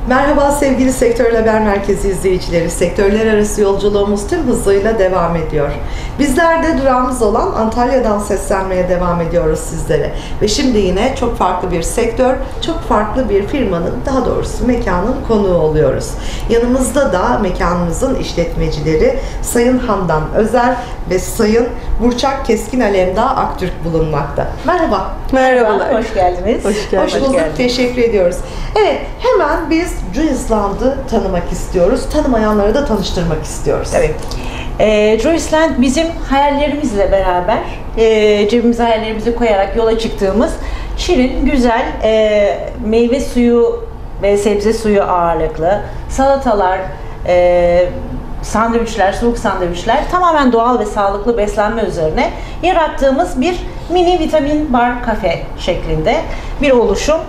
Merhaba sevgili Sektör Haber Merkezi izleyicileri. Sektörler arası yolculuğumuz tüm hızıyla devam ediyor. Bizler de durağımız olan Antalya'dan seslenmeye devam ediyoruz sizlere. Ve şimdi yine çok farklı bir sektör, çok farklı bir firmanın, daha doğrusu mekanın konuğu oluyoruz. Yanımızda da mekanımızın işletmecileri Sayın Handan Özer ve Sayın Burçak Keskin Alemdağ Aktürk bulunmakta. Merhaba. Merhabalar. Hoş geldiniz. Hoş bulduk. Teşekkür ediyoruz. Evet, hemen biz Juiceland'ı tanımak istiyoruz. Tanımayanları da tanıştırmak istiyoruz. Evet. Juiceland bizim hayallerimizle beraber cebimize hayallerimizi koyarak yola çıktığımız şirin, güzel meyve suyu ve sebze suyu ağırlıklı salatalar, sandviçler, soğuk sandviçler tamamen doğal ve sağlıklı beslenme üzerine yarattığımız bir mini vitamin bar kafe şeklinde bir oluşum.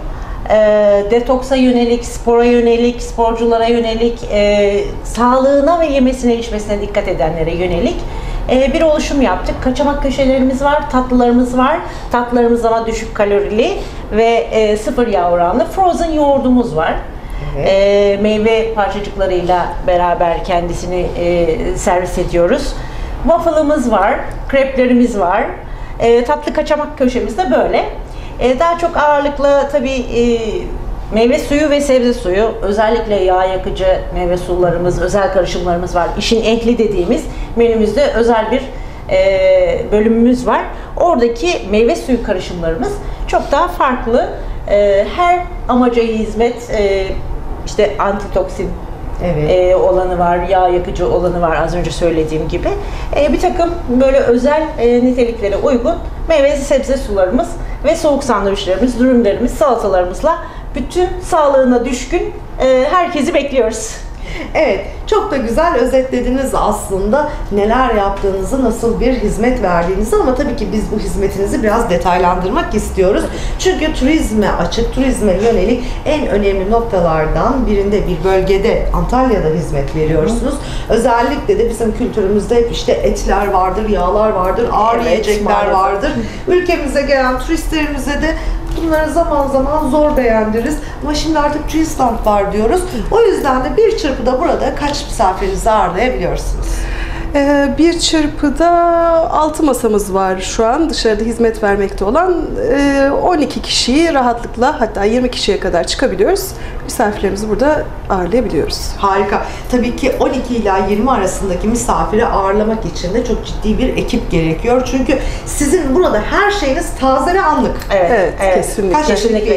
Detoksa yönelik, spora yönelik, sporculara yönelik, sağlığına ve yemesine içmesine dikkat edenlere yönelik bir oluşum yaptık. Kaçamak köşelerimiz var, tatlılarımız var. Tatlılarımız ama düşük kalorili ve sıfır yağ oranlı frozen yoğurdumuz var. Evet. Meyve parçacıklarıyla beraber kendisini servis ediyoruz. Waffle'ımız var, kreplerimiz var. Tatlı kaçamak köşemiz de böyle. Daha çok ağırlıklı tabii meyve suyu ve sebze suyu, özellikle yağ yakıcı meyve sularımız, özel karışımlarımız var. İşin ehli dediğimiz menümüzde özel bir bölümümüz var. Oradaki meyve suyu karışımlarımız çok daha farklı. Her amaca hizmet, işte antitoksin olanı var, yağ yakıcı olanı var az önce söylediğim gibi. Bir takım böyle özel niteliklere uygun meyve sebze sularımız ve soğuk sandviçlerimiz, dürümlerimiz, salatalarımızla bütün sağlığına düşkün herkesi bekliyoruz. Evet, çok da güzel özetlediniz aslında neler yaptığınızı, nasıl bir hizmet verdiğinizi, ama tabii ki biz bu hizmetinizi biraz detaylandırmak istiyoruz. Çünkü turizme açık, turizme yönelik en önemli noktalardan birinde, bir bölgede, Antalya'da hizmet veriyorsunuz. Özellikle de bizim kültürümüzde hep işte etler vardır, yağlar vardır, ağır yiyecekler vardır. Ülkemize gelen turistlerimize de bunları zaman zaman zor beğendiriz. Ama şimdi artık Juiceland var diyoruz. O yüzden de bir çırpıda burada kaç misafirinizi ağırlayabiliyorsunuz? Bir çırpıda 6 masamız var şu an dışarıda hizmet vermekte olan. 12 kişiyi rahatlıkla, hatta 20 kişiye kadar çıkabiliyoruz. Misafirlerimizi burada ağırlayabiliyoruz. Harika. Tabii ki 12 ila 20 arasındaki misafiri ağırlamak için de çok ciddi bir ekip gerekiyor. Çünkü sizin burada her şeyiniz taze ve anlık. Evet, kesinlikle. Kesinlikle.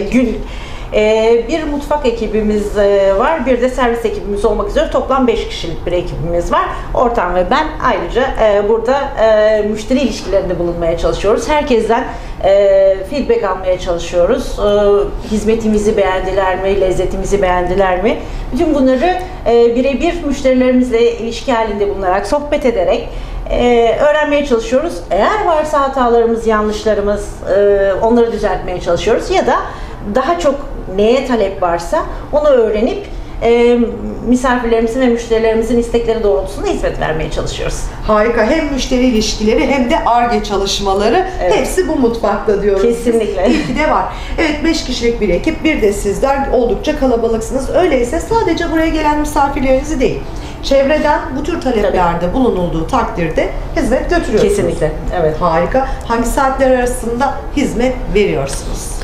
Bir mutfak ekibimiz var, bir de servis ekibimiz olmak üzere toplam 5 kişilik bir ekibimiz var. Ortam ve ben ayrıca burada müşteri ilişkilerinde bulunmaya çalışıyoruz. Herkesten feedback almaya çalışıyoruz. Hizmetimizi beğendiler mi, lezzetimizi beğendiler mi? Bütün bunları birebir müşterilerimizle ilişki halinde bulunarak, sohbet ederek öğrenmeye çalışıyoruz. Eğer varsa hatalarımız, yanlışlarımız, onları düzeltmeye çalışıyoruz ya da daha çok neye talep varsa onu öğrenip misafirlerimizin ve müşterilerimizin istekleri doğrultusunda hizmet vermeye çalışıyoruz. Harika. Hem müşteri ilişkileri hem de Ar-Ge çalışmaları, hepsi bu mutfakta diyoruz. Kesinlikle. İyi ki de var. Evet, 5 kişilik bir ekip, bir de sizler oldukça kalabalıksınız. Öyleyse sadece buraya gelen misafirlerinizi değil, çevreden bu tür taleplerde bulunulduğu takdirde hizmet götürüyorsunuz. Kesinlikle. Evet. Harika. Hangi saatler arasında hizmet veriyorsunuz?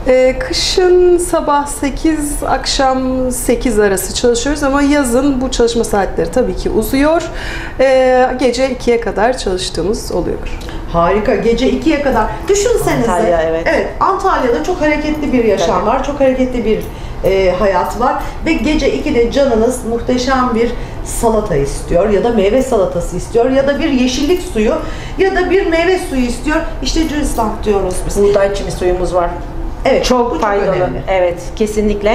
Kışın sabah 8, akşam 8 arası çalışıyoruz ama yazın bu çalışma saatleri tabii ki uzuyor. Gece 2'ye kadar çalıştığımız oluyor. Harika. Gece 2'ye kadar. Düşünsenize. Antalya, evet. Antalya'da çok hareketli bir yaşam var. Çok hareketli bir hayat var. Ve gece 2'de canınız muhteşem bir salata istiyor ya da meyve salatası istiyor ya da bir yeşillik suyu ya da bir meyve suyu istiyor. İşte Juiceland diyoruz biz. Buğday çimi suyumuz var. Evet, çok faydalı. Önemli. Evet, kesinlikle.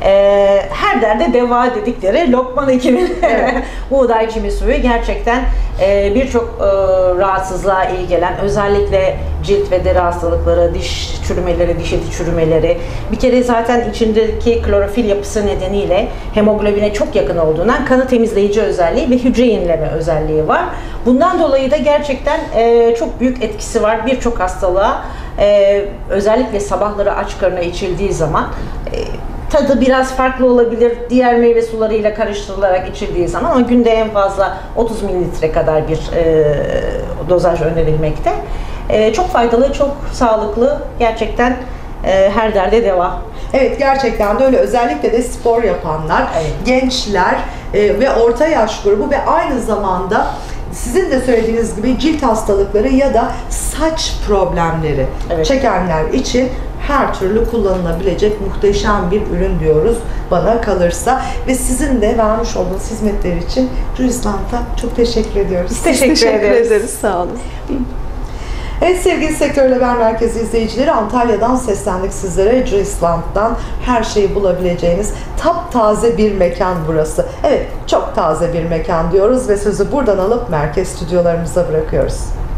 Her derde deva dedikleri Lokman ekibin buğday çimi suyu gerçekten birçok rahatsızlığa iyi gelen, özellikle cilt ve deri hastalıkları, diş çürümeleri, diş eti çürümeleri, bir kere zaten içindeki klorofil yapısı nedeniyle hemoglobine çok yakın olduğundan kanı temizleyici özelliği ve hücre yenileme özelliği var. Bundan dolayı da gerçekten çok büyük etkisi var birçok hastalığa. Özellikle sabahları aç karnına içildiği zaman tadı biraz farklı olabilir diğer meyve sularıyla karıştırılarak içildiği zaman, ama günde en fazla 30 mililitre kadar bir dozaj önerilmekte. Çok faydalı, çok sağlıklı, gerçekten her derde deva. Evet, gerçekten de öyle. Özellikle de spor yapanlar, Evet. gençler ve orta yaş grubu ve aynı zamanda sizin de söylediğiniz gibi cilt hastalıkları ya da saç problemleri Evet. çekenler için her türlü kullanılabilecek muhteşem bir ürün diyoruz bana kalırsa. Ve sizin de vermiş olduğunuz hizmetler için Juiceland'a çok teşekkür ediyoruz. Teşekkür ederiz. Sağ olun. Evet sevgili Sektör Haber Merkezi izleyicileri, Antalya'dan seslendik sizlere. Juiceland'dan her şeyi bulabileceğiniz taptaze bir mekan burası. Evet, çok taze bir mekan diyoruz ve sözü buradan alıp merkez stüdyolarımıza bırakıyoruz.